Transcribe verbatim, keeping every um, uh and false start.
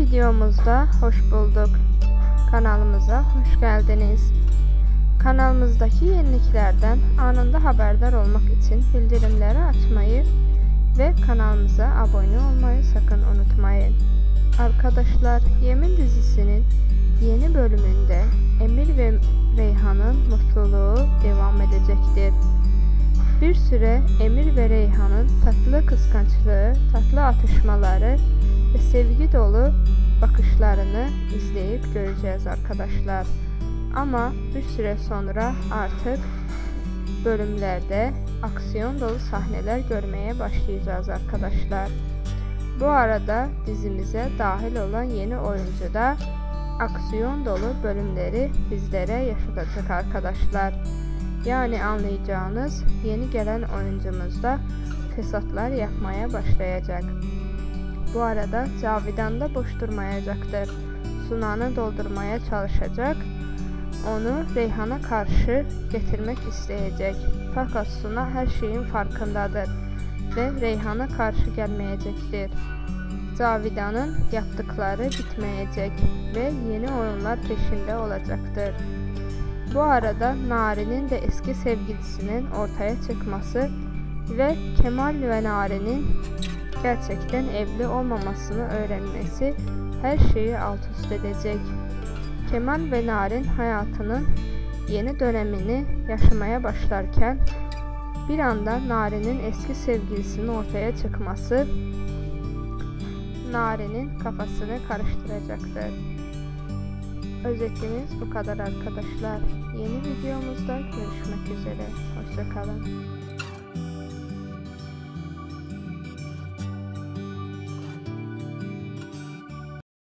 videomuzda hoş bulduk. Kanalımıza hoş geldiniz. Kanalımızdaki yeniliklerden anında haberdar olmak için bildirimleri açmayı ve kanalımıza abone olmayı sakın unutmayın. Arkadaşlar, Yemin dizisinin yeni bölümünde Emir ve Reyhan'ın mutluluğu devam edecektir. Bir süre Emir ve Reyhan'ın tatlı kıskançlığı, tatlı atışmaları ve sevgi dolu bakışlarını izleyip göreceğiz arkadaşlar. Ama bir süre sonra artık bölümlerde aksiyon dolu sahneler görmeye başlayacağız arkadaşlar. Bu arada dizimize dahil olan yeni oyuncu da aksiyon dolu bölümleri bizlere yaşatacak arkadaşlar. Yani anlayacağınız yeni gelen oyuncumuz da fesatlar yapmaya başlayacak. Bu arada Cavidan da boş durmayacaktır. Sunan'ı doldurmaya çalışacak. Onu Reyhan'a karşı getirmek isteyecek. Fakat Suna her şeyin farkındadır ve Reyhan'a karşı gelmeyecektir. Cavidan'ın yaptıkları bitmeyecek ve yeni oyunlar peşinde olacaktır. Bu arada Nari'nin de eski sevgilisinin ortaya çıkması ve Kemal ve Nari'nin gerçekten evli olmamasını öğrenmesi her şeyi alt üst edecek. Kemal ve Narin hayatının yeni dönemini yaşamaya başlarken bir anda Nari'nin eski sevgilisinin ortaya çıkması Nari'nin kafasını karıştıracaktır. Özetimiz bu kadar arkadaşlar. Yeni videomuzda görüşmek üzere. Hoşça kalın.